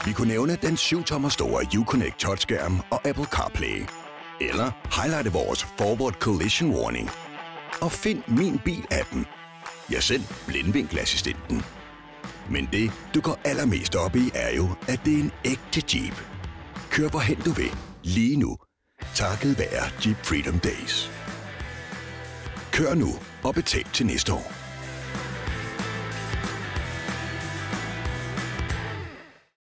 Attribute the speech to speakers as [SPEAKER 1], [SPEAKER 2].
[SPEAKER 1] Vi kunne nævne den 7-tommer store Uconnect touchskærm og Apple CarPlay. Eller highlighte vores Forward Collision Warning. Og find Min Bil-appen. Ja, selv blindvinkelassistenten. Men det, du går allermest op i, er jo, at det er en ægte Jeep. Kør hvorhen du vil, lige nu. Takket være Jeep Freedom Days. Kør nu og betal til næste år.